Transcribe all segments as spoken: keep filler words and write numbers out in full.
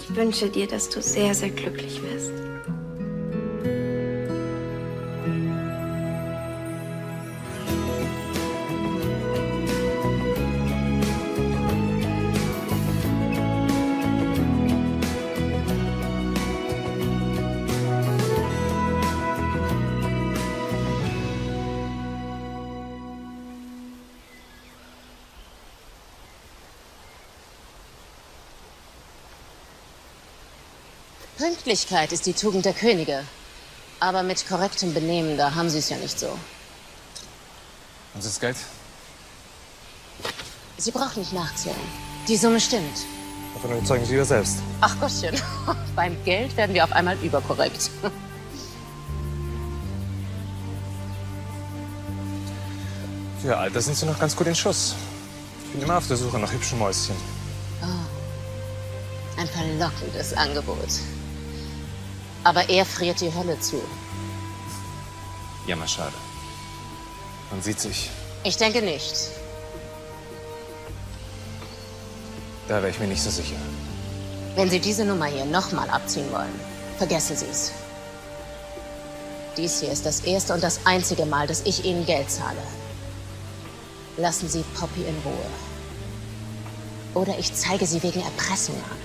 Ich wünsche dir, dass du sehr, sehr glücklich wirst. Pünktlichkeit ist die Tugend der Könige. Aber mit korrektem Benehmen, da haben sie es ja nicht so. Und das Geld? Sie braucht nicht nachzählen. Die Summe stimmt. Davon überzeugen Sie sich selbst. Ach Gottchen, beim Geld werden wir auf einmal überkorrekt. Für Ihr Alter sind Sie noch ganz gut in Schuss. Ich bin immer auf der Suche nach hübschen Mäuschen. Oh, ein verlockendes Angebot. Aber er friert die Hölle zu. Ja, mal schade. Man sieht sich. Ich denke nicht. Da wäre ich mir nicht so sicher. Wenn Sie diese Nummer hier nochmal abziehen wollen, vergessen Sie es. Dies hier ist das erste und das einzige Mal, dass ich Ihnen Geld zahle. Lassen Sie Poppy in Ruhe. Oder ich zeige Sie wegen Erpressung an.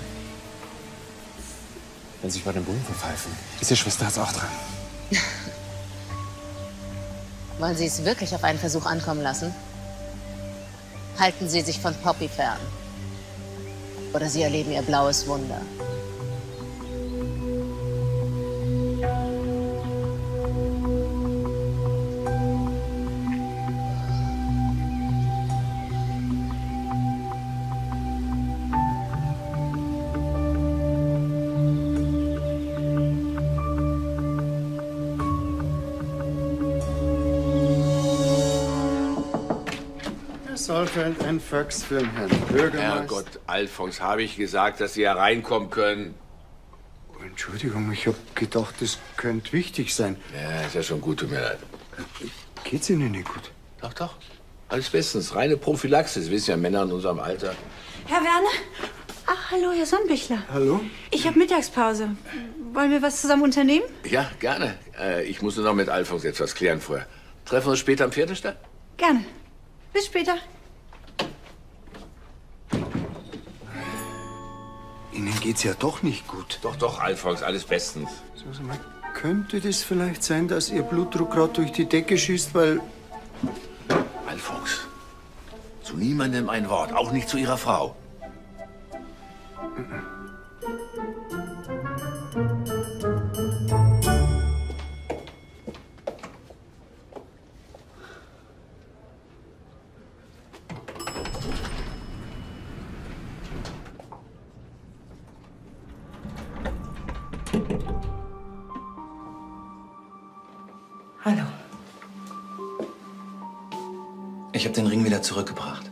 Wenn Sie sich bei den Bullen verpfeifen. Diese Schwester hat's auch dran. Wollen Sie es wirklich auf einen Versuch ankommen lassen? Halten Sie sich von Poppy fern. Oder Sie erleben Ihr blaues Wunder. Saalfeld, ein Fax für den Herrn Bürgermeister. Herrgott, Alfons, habe ich gesagt, dass Sie hereinkommen können? Oh, Entschuldigung, ich habe gedacht, das könnte wichtig sein. Ja, ist ja schon gut, tut mir leid. Geht's Ihnen nicht gut? Doch, doch. Alles bestens. Reine Prophylaxe. Sie wissen ja, Männer in unserem Alter. Herr Werner? Ach, hallo, Herr Sonnenbichler. Hallo? Ich habe Mittagspause. Wollen wir was zusammen unternehmen? Ja, gerne. Äh, ich muss nur noch mit Alfons etwas klären vorher. Treffen wir uns später am Pferdestall? Gerne. Bis später. Ihnen geht's ja doch nicht gut. Doch, doch, Alfons, alles bestens. Sagen Sie mal, könnte das vielleicht sein, dass Ihr Blutdruck gerade durch die Decke schießt, weil... Alfons, zu niemandem ein Wort, auch nicht zu Ihrer Frau. Hallo. Ich habe den Ring wieder zurückgebracht.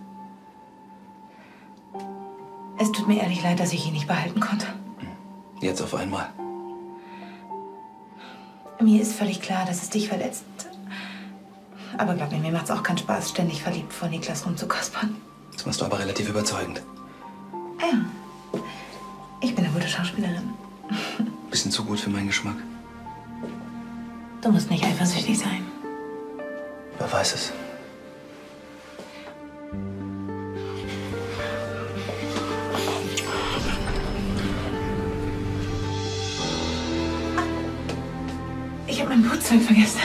Es tut mir ehrlich leid, dass ich ihn nicht behalten konnte. Jetzt auf einmal. Mir ist völlig klar, dass es dich verletzt. Aber glaub mir, mir macht es auch keinen Spaß, ständig verliebt vor Niklas rumzukaspern. Das machst du aber relativ überzeugend. Ja. Ich bin eine gute Schauspielerin. Bisschen zu gut für meinen Geschmack. Du musst nicht eifersüchtig sein. Wer weiß es. Ich habe mein Putzzeug vergessen.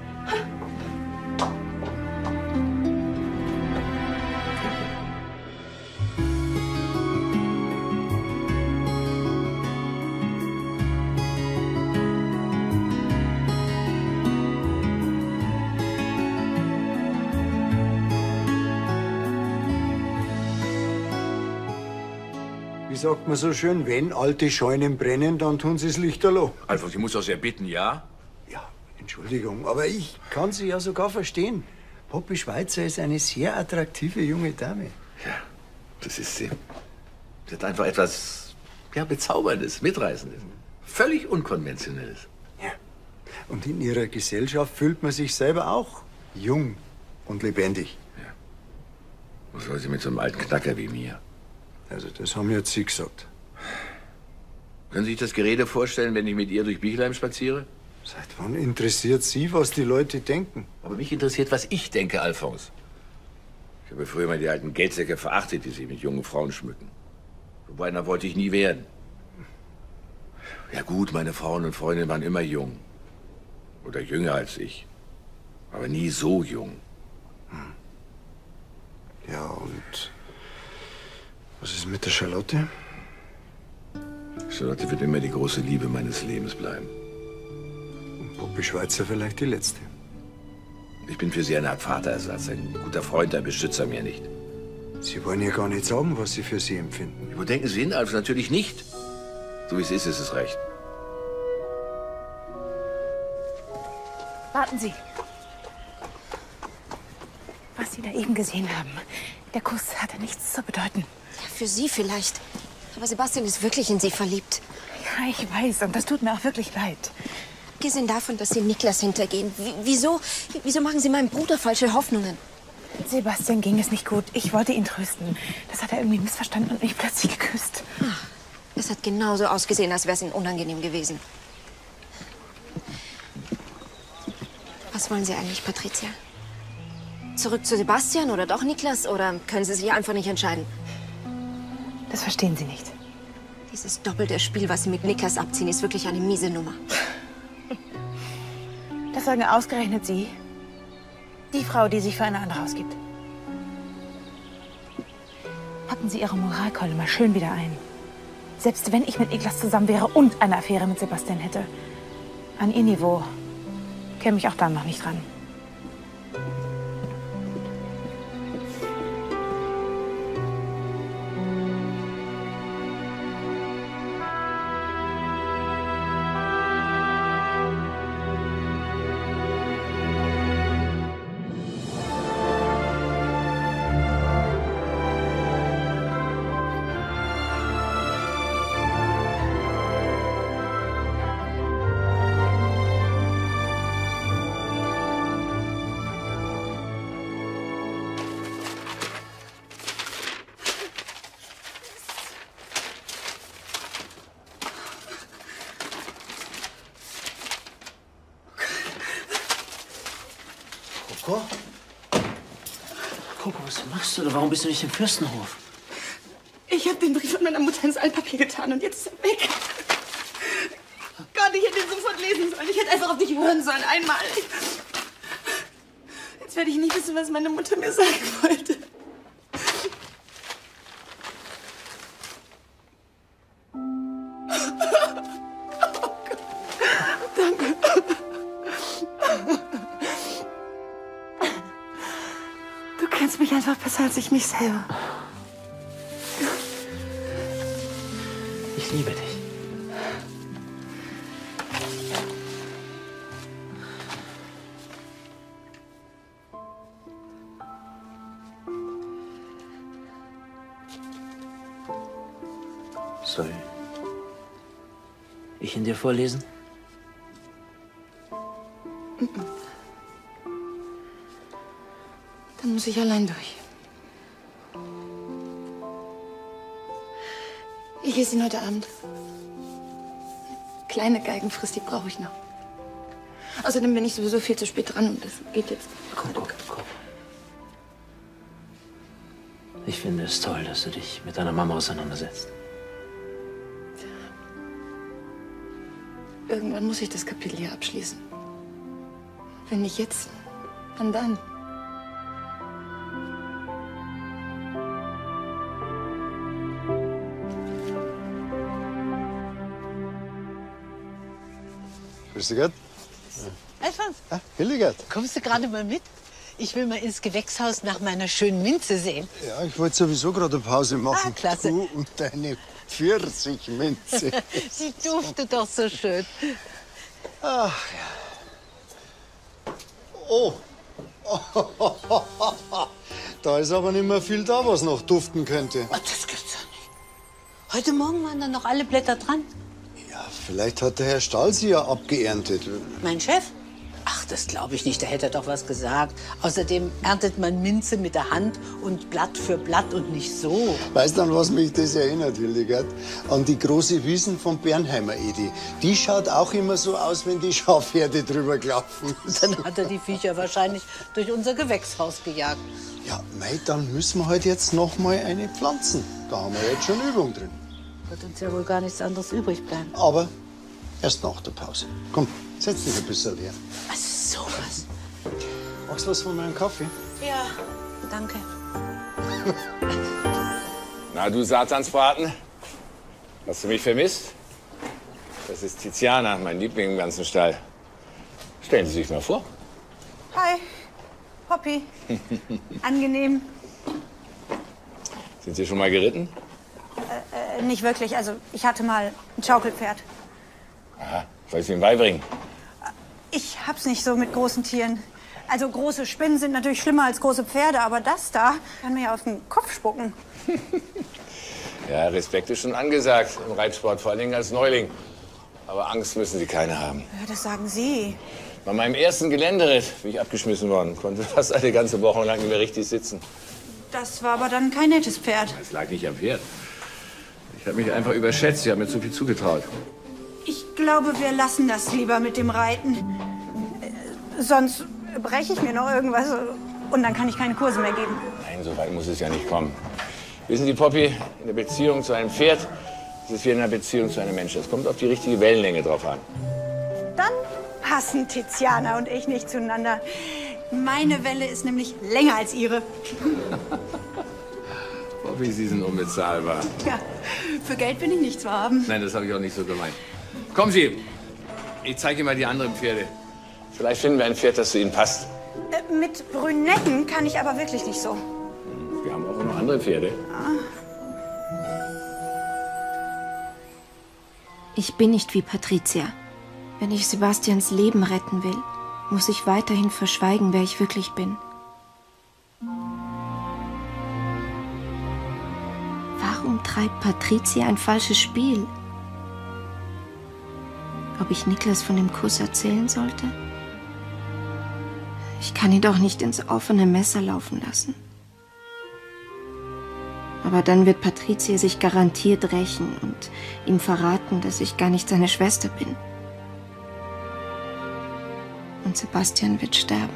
Wie sagt man so schön, wenn alte Scheunen brennen, dann tun sie das Lichterloh. Alfons, ich muss doch sehr bitten, ja? Ja, Entschuldigung, aber ich kann sie ja sogar verstehen. Poppy Schweizer ist eine sehr attraktive junge Dame. Ja, das ist sie. Sie hat einfach etwas, ja, Bezauberndes, Mitreißendes. Völlig Unkonventionelles. Ja. Und in ihrer Gesellschaft fühlt man sich selber auch jung und lebendig. Ja. Was soll sie mit so einem alten Knacker wie mir? Also, das haben jetzt Sie gesagt. Können Sie sich das Gerede vorstellen, wenn ich mit ihr durch Bichelheim spaziere? Seit wann interessiert Sie, was die Leute denken? Aber mich interessiert, was ich denke, Alfons. Ich habe früher mal die alten Geldsäcke verachtet, die sich mit jungen Frauen schmücken. So einer wollte ich nie werden. Ja gut, meine Frauen und Freundinnen waren immer jung. Oder jünger als ich. Aber nie so jung. Ja, und was ist mit der Charlotte? Charlotte wird immer die große Liebe meines Lebens bleiben. Und Poppy Schweizer vielleicht die letzte. Ich bin für sie eine Art Vaterersatz, ein guter Freund, ein Beschützer mehr nicht. Sie wollen ja gar nicht sagen, was Sie für sie empfinden. Wo denken Sie hin, Alf? Natürlich nicht. So wie es ist, ist es recht. Warten Sie. Was Sie da eben gesehen haben, der Kuss hatte nichts zu bedeuten. Ja, für Sie vielleicht. Aber Sebastian ist wirklich in Sie verliebt. Ja, ich weiß. Und das tut mir auch wirklich leid. Abgesehen davon, dass Sie Niklas hintergehen. W wieso, wieso machen Sie meinem Bruder falsche Hoffnungen? Sebastian ging es nicht gut. Ich wollte ihn trösten. Das hat er irgendwie missverstanden und mich plötzlich geküsst. Ach, es hat genauso ausgesehen, als wäre es Ihnen unangenehm gewesen. Was wollen Sie eigentlich, Patricia? Zurück zu Sebastian oder doch Niklas? Oder können Sie sich einfach nicht entscheiden? Das verstehen Sie nicht. Dieses doppelte Spiel, was Sie mit Niklas abziehen, ist wirklich eine miese Nummer. Das sagen ausgerechnet Sie. Die Frau, die sich für eine andere ausgibt. Packen Sie Ihre Moralkeule mal schön wieder ein. Selbst wenn ich mit Niklas zusammen wäre und eine Affäre mit Sebastian hätte. An Ihr Niveau käme ich auch dann noch nicht ran. Coco? Coco, was machst du da? Warum bist du nicht im Fürstenhof? Ich habe den Brief von meiner Mutter ins Altpapier getan und jetzt ist er weg. Gott, ich hätte ihn sofort lesen sollen. Ich hätte einfach auf dich hören sollen. Einmal. Jetzt werde ich nicht wissen, was meine Mutter mir sagen wollte. Oh Gott. Danke. Du kennst mich einfach besser als ich mich selber. Ich liebe dich. Soll ich ihn dir vorlesen? Dann muss ich allein durch. Ich lese ihn heute Abend. Kleine Geigenfrist, die brauche ich noch. Außerdem bin ich sowieso viel zu spät dran und das geht jetzt. Komm, komm, komm. Ich finde es toll, dass du dich mit deiner Mama auseinandersetzt. Irgendwann muss ich das Kapitel hier abschließen. Wenn nicht jetzt, wann dann? Grüß dich Gott. Alfons, Ah, Hildegard. kommst du gerade mal mit? Ich will mal ins Gewächshaus nach meiner schönen Minze sehen. Ja, ich wollte sowieso gerade eine Pause machen. Ah, klasse. Du und deine Pfirsichminze. Sie duftet doch so schön. Ach ja. Oh. Da ist aber nicht mehr viel da, was noch duften könnte. Oh, das gibt's doch nicht. Heute Morgen waren dann noch alle Blätter dran. Ja, vielleicht hat der Herr Stahl sie ja abgeerntet. Mein Chef? Ach, Ach, das glaube ich nicht. Da hätte er doch was gesagt. Außerdem erntet man Minze mit der Hand und Blatt für Blatt und nicht so. Weißt du, an was mich das erinnert, Hildegard? An die große Wiesen von Bernheimer Edi. Die schaut auch immer so aus, wenn die Schafherde drüber laufen. Dann hat er die Viecher wahrscheinlich durch unser Gewächshaus gejagt. Ja, mei, dann müssen wir halt jetzt noch mal eine pflanzen. Da haben wir jetzt schon Übung drin. Wird uns ja wohl gar nichts anderes übrig bleiben. Aber erst nach der Pause. Komm, setz dich ein bisschen her. Was sowas? Magst du was von meinem Kaffee? Ja, danke. Na, du Satansbraten, hast du mich vermisst? Das ist Tiziana, mein Liebling im ganzen Stall. Stellen Sie sich mal vor. Hi, Poppy. Angenehm. Sind Sie schon mal geritten? Äh, nicht wirklich. Also, ich hatte mal ein Schaukelpferd. Aha, soll ich es Ihnen beibringen? Ich hab's nicht so mit großen Tieren. Also, große Spinnen sind natürlich schlimmer als große Pferde, aber das da kann mir ja auf den Kopf spucken. Ja, Respekt ist schon angesagt im Reitsport, vor allen Dingen als Neuling. Aber Angst müssen Sie keine haben. Ja, das sagen Sie. Bei meinem ersten Geländeritt bin ich abgeschmissen worden. Konnte fast eine ganze Woche lang nicht mehr richtig sitzen. Das war aber dann kein nettes Pferd. Das lag nicht am Pferd. Ich habe mich einfach überschätzt. Ich habe mir zu viel zugetraut. Ich glaube, wir lassen das lieber mit dem Reiten. Äh, Sonst breche ich mir noch irgendwas und dann kann ich keine Kurse mehr geben. Nein, so weit muss es ja nicht kommen. Wissen Sie, Poppy, in der Beziehung zu einem Pferd ist es wie in einer Beziehung zu einem Menschen. Es kommt auf die richtige Wellenlänge drauf an. Dann passen Tiziana und ich nicht zueinander. Meine Welle ist nämlich länger als Ihre. Poppy, Sie sind unbezahlbar. Ja, für Geld bin ich nicht zu haben. Nein, das habe ich auch nicht so gemeint. Kommen Sie, ich zeige Ihnen mal die anderen Pferde. Vielleicht finden wir ein Pferd, das zu Ihnen passt. Äh, mit Brünetten kann ich aber wirklich nicht so. Wir haben auch noch andere Pferde. Ich bin nicht wie Patricia. Wenn ich Sebastians Leben retten will, muss ich weiterhin verschweigen, wer ich wirklich bin. Warum treibt Patricia ein falsches Spiel? Ob ich Niklas von dem Kuss erzählen sollte? Ich kann ihn doch nicht ins offene Messer laufen lassen. Aber dann wird Patricia sich garantiert rächen und ihm verraten, dass ich gar nicht seine Schwester bin. Und Sebastian wird sterben.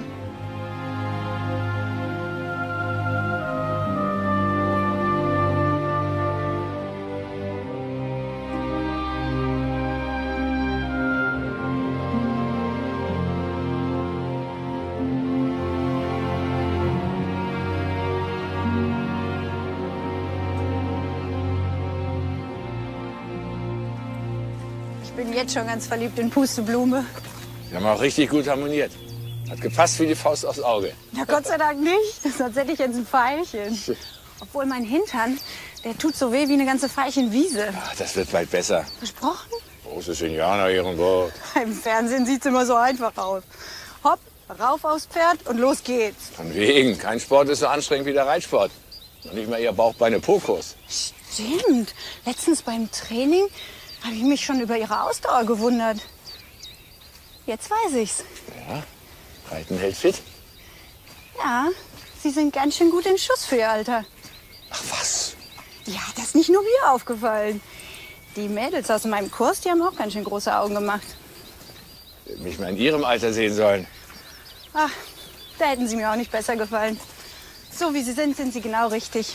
Ich bin jetzt schon ganz verliebt in Pusteblume. Wir haben auch richtig gut harmoniert. Hat gepasst wie die Faust aufs Auge. Na Gott sei Dank nicht, sonst hätte ich jetzt ein Veilchen. Obwohl mein Hintern, der tut so weh wie eine ganze Veilchenwiese. Ach, das wird bald besser. Versprochen? Große Indianer, ihren Wort. Im Fernsehen sieht's immer so einfach aus. Hopp, rauf aufs Pferd und los geht's. Von wegen. Kein Sport ist so anstrengend wie der Reitsport. Noch nicht mal ihr Bauch-Beine-Po-Kurs. Stimmt. Letztens beim Training habe ich mich schon über ihre Ausdauer gewundert. Jetzt weiß ich's. Ja, Reiten hält fit. Ja, Sie sind ganz schön gut in Schuss für Ihr Alter. Ach was? Ja, das ist nicht nur mir aufgefallen. Die Mädels aus meinem Kurs, die haben auch ganz schön große Augen gemacht. Ich hätte mich mal in ihrem Alter sehen sollen. Ach, da hätten Sie mir auch nicht besser gefallen. So wie Sie sind, sind Sie genau richtig.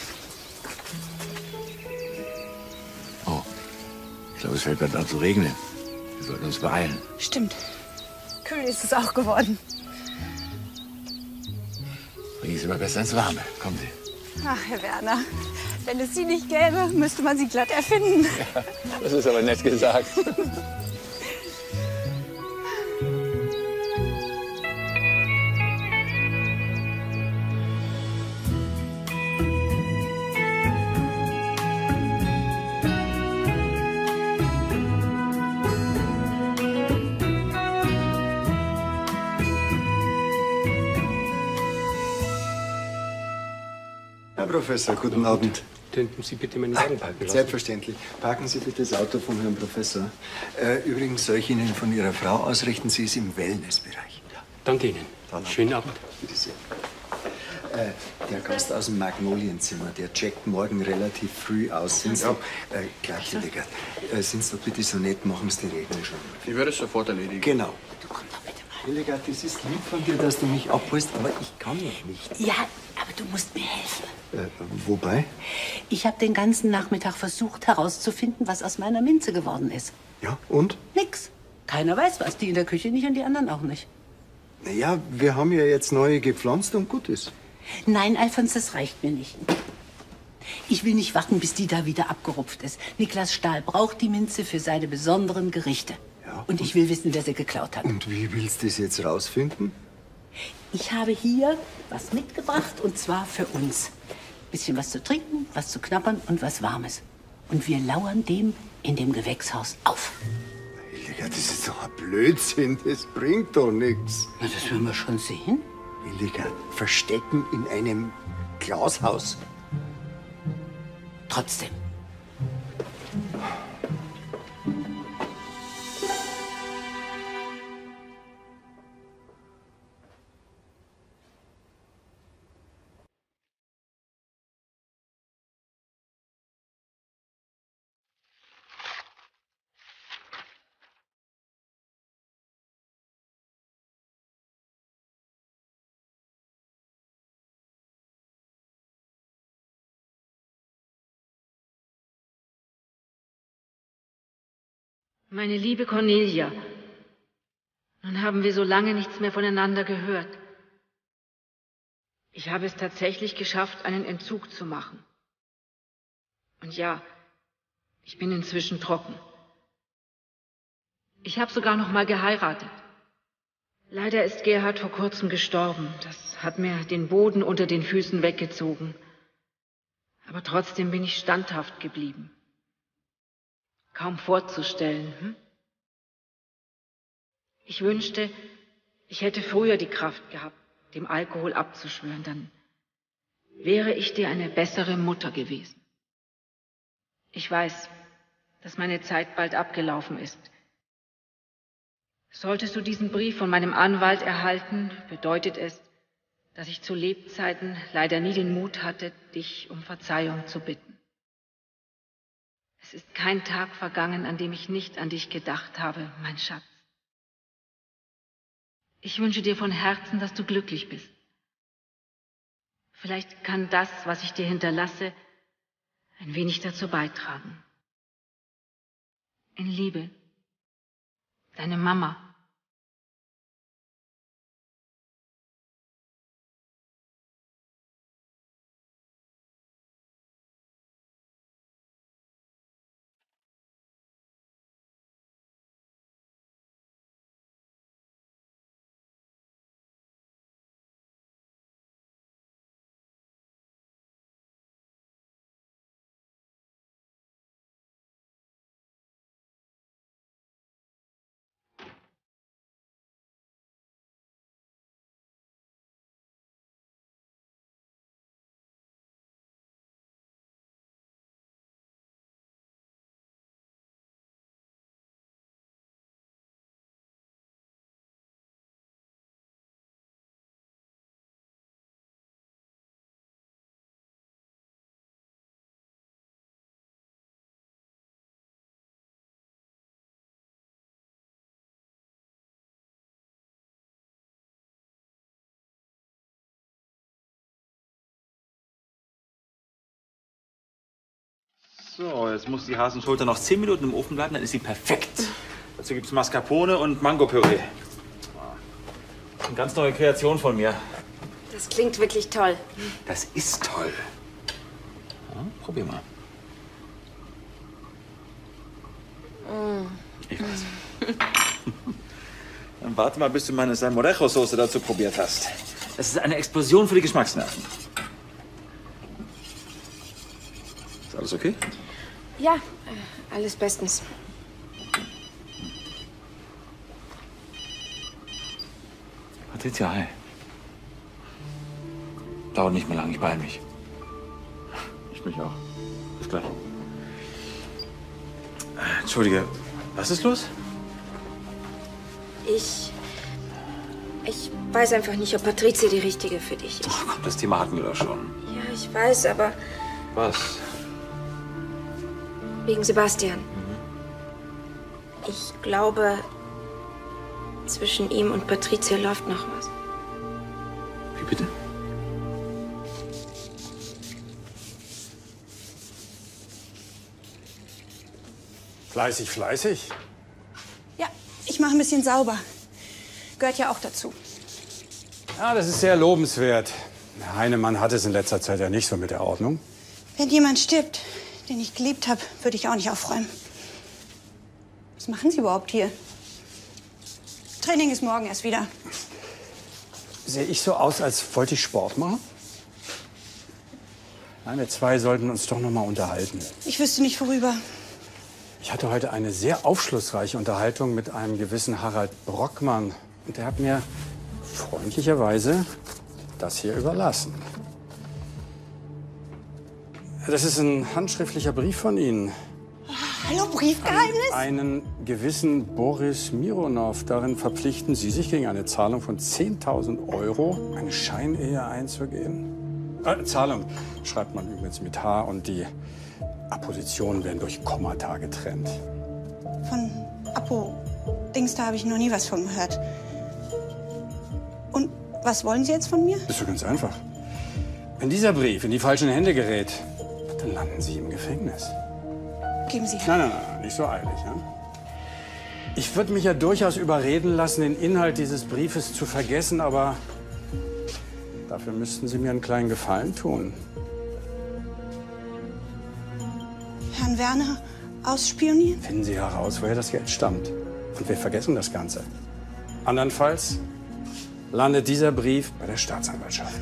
Oh, ich glaube, es fällt bald an zu regnen. Wir sollten uns beeilen. Stimmt. Kühl ist es auch geworden. Bringen Sie mal besser ins Warme. Kommen Sie. Ach, Herr Werner, wenn es Sie nicht gäbe, müsste man Sie glatt erfinden. Ja, das ist aber nett gesagt. Herr Professor, guten Abend. Könnten Sie bitte meinen Wagen parken lassen? Selbstverständlich. Parken Sie bitte das Auto vom Herrn Professor. Äh, übrigens soll ich Ihnen von Ihrer Frau ausrichten, sie ist im Wellnessbereich. Danke Ihnen. Dann Schönen Abend. Bitte sehr. Äh, der Gast aus dem Magnolienzimmer, der checkt morgen relativ früh aus. Sind Sie, Ja. äh, gleich, Hildegard. Äh, sind Sie doch bitte so nett, machen Sie die Rechnung schon. Ich werde es sofort erledigen. Genau. Du komm doch bitte mal. Hildegard, das ist lieb von dir, dass du mich abholst, aber ich kann noch nicht. Ja, aber du musst mir helfen. Äh, wobei? Ich habe den ganzen Nachmittag versucht herauszufinden, was aus meiner Minze geworden ist. Ja, und? Nix. Keiner weiß was. Die in der Küche nicht und die anderen auch nicht. Naja, wir haben ja jetzt neue gepflanzt und gut ist. Nein, Alfons, das reicht mir nicht. Ich will nicht warten, bis die da wieder abgerupft ist. Niklas Stahl braucht die Minze für seine besonderen Gerichte. Ja. Und ich will wissen, wer sie geklaut hat. Und wie willst du das jetzt rausfinden? Ich habe hier was mitgebracht, und zwar für uns. Bisschen was zu trinken, was zu knabbern und was Warmes. Und wir lauern dem in dem Gewächshaus auf. Hildegard, das ist doch ein Blödsinn. Das bringt doch nichts. Na, das werden wir schon sehen. Hildegard, verstecken in einem Glashaus. Trotzdem. Meine liebe Cornelia, nun haben wir so lange nichts mehr voneinander gehört. Ich habe es tatsächlich geschafft, einen Entzug zu machen. Und ja, ich bin inzwischen trocken. Ich habe sogar noch mal geheiratet. Leider ist Gerhard vor kurzem gestorben. Das hat mir den Boden unter den Füßen weggezogen. Aber trotzdem bin ich standhaft geblieben. Kaum vorzustellen, hm? Ich wünschte, ich hätte früher die Kraft gehabt, dem Alkohol abzuschwören, dann wäre ich dir eine bessere Mutter gewesen. Ich weiß, dass meine Zeit bald abgelaufen ist. Solltest du diesen Brief von meinem Anwalt erhalten, bedeutet es, dass ich zu Lebzeiten leider nie den Mut hatte, dich um Verzeihung zu bitten. Es ist kein Tag vergangen, an dem ich nicht an dich gedacht habe, mein Schatz. Ich wünsche dir von Herzen, dass du glücklich bist. Vielleicht kann das, was ich dir hinterlasse, ein wenig dazu beitragen. In Liebe, deine Mama. So, jetzt muss die Hasenschulter noch zehn Minuten im Ofen bleiben, dann ist sie perfekt. Dazu gibt es Mascarpone und Mangopüree. Eine ganz neue Kreation von mir. Das klingt wirklich toll. Das ist toll. Ja, probier mal. Ich weiß. Dann warte mal, bis du meine Salmorejo-Soße dazu probiert hast. Das ist eine Explosion für die Geschmacksnerven. Ist alles okay? Ja, äh, alles bestens. Patricia, hi. Dauert nicht mehr lang, ich beeil mich. Ich mich auch. Bis gleich. Entschuldige, was ist los? Ich... Ich weiß einfach nicht, ob Patrizia die Richtige für dich ist. Ach komm, das Thema hatten wir doch schon. Ja, ich weiß, aber Was? wegen Sebastian. Ich glaube, zwischen ihm und Patrizia läuft noch was. Wie bitte? Fleißig, fleißig. Ja, ich mache ein bisschen sauber. Gehört ja auch dazu. Ja, das ist sehr lobenswert. Herr Heinemann hat es in letzter Zeit ja nicht so mit der Ordnung. Wenn jemand stirbt, den ich geliebt habe, würde ich auch nicht aufräumen. Was machen Sie überhaupt hier? Training ist morgen erst wieder. Sehe ich so aus, als wollte ich Sport machen? Nein, wir zwei sollten uns doch noch mal unterhalten. Ich wüsste nicht, worüber. Ich hatte heute eine sehr aufschlussreiche Unterhaltung mit einem gewissen Harald Brockmann. Und der hat mir freundlicherweise das hier überlassen. Das ist ein handschriftlicher Brief von Ihnen. Hallo, Briefgeheimnis? An einen gewissen Boris Mironov. Darin verpflichten Sie sich gegen eine Zahlung von zehntausend Euro, eine Scheinehe einzugehen. Äh, Zahlung schreibt man übrigens mit H und die Appositionen werden durch Kommata getrennt. Von Apo-Dings, da habe ich noch nie was von gehört. Und was wollen Sie jetzt von mir? Das ist doch ganz einfach. Wenn dieser Brief in die falschen Hände gerät, dann landen Sie im Gefängnis. Geben Sie. Nein, nein, nein, nicht so eilig. Ja? Ich würde mich ja durchaus überreden lassen, den Inhalt dieses Briefes zu vergessen, aber dafür müssten Sie mir einen kleinen Gefallen tun. Herrn Werner ausspionieren? Finden Sie heraus, woher das Geld stammt. Und wir vergessen das Ganze. Andernfalls landet dieser Brief bei der Staatsanwaltschaft.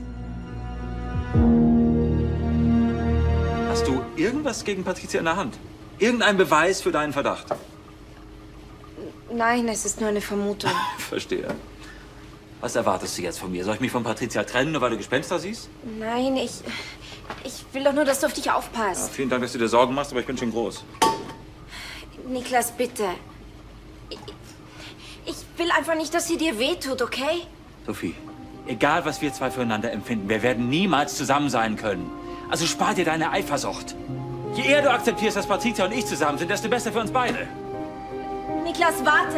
Hast du irgendwas gegen Patrizia in der Hand? Irgendein Beweis für deinen Verdacht? Nein, es ist nur eine Vermutung. Verstehe. Was erwartest du jetzt von mir? Soll ich mich von Patrizia trennen, nur weil du Gespenster siehst? Nein, ich. Ich will doch nur, dass du auf dich Ja, aufpasst. vielen Dank, dass du dir Sorgen machst, aber ich bin schon groß. Niklas, bitte. Ich, ich will einfach nicht, dass sie dir wehtut, okay? Sophie, egal was wir zwei füreinander empfinden, wir werden niemals zusammen sein können. Also spar dir deine Eifersucht. Je eher du akzeptierst, dass Patrizia und ich zusammen sind, desto besser für uns beide. Niklas, warte!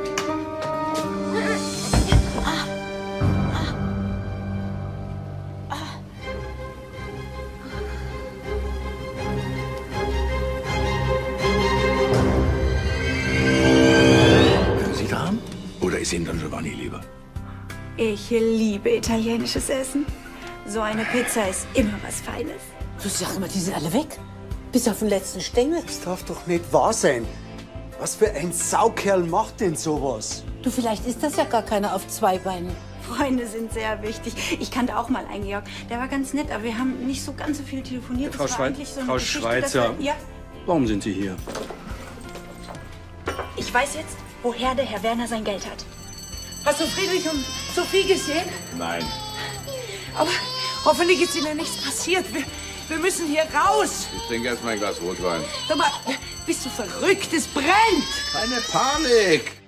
Können Sie da haben? Oder ist Ihnen Don Giovanni lieber? Ich liebe italienisches Essen. So eine Pizza ist immer was Feines. Du sag mal, die sind alle weg. Bis auf den letzten Stängel. Das darf doch nicht wahr sein. Was für ein Saukerl macht denn sowas? Du, vielleicht ist das ja gar keiner auf zwei Beinen. Freunde sind sehr wichtig. Ich kannte auch mal einen Georg. Der war ganz nett, aber wir haben nicht so ganz so viel telefoniert. Frau, Das war Schweiz, eigentlich so eine Frau Geschichte, Schweizer, dass wir- Ja, warum sind Sie hier? ich weiß jetzt, woher der Herr Werner sein Geld hat. Hast du Friedrich und Sophie gesehen? Nein. Aber hoffentlich ist ihnen nichts passiert. Wir, wir müssen hier raus. Ich trinke erst mal ein Glas Rotwein. Sag mal, bist du verrückt? Es brennt. Keine Panik!